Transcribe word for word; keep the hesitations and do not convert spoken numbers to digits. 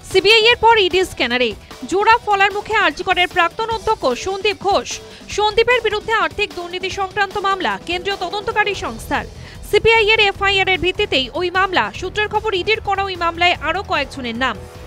CBI এর পর ED স্ক্যানারে জোড়া ফলার মুখে আরজি করের প্রাক্তন অধ্যক্ষ সন্দীপ ঘোষ। সন্দীপের বিরুদ্ধে আর্থিক দুর্নীতি সংক্রান্ত মামলা কেন্দ্রীয় তদন্তকারী সংস্থার। সিবিআই এর এফআইআর এর ভিত্তিতেই ওই মামলা। সূত্রের খবর, ইডির করা ওই মামলায় আরো কয়েকজনের নাম।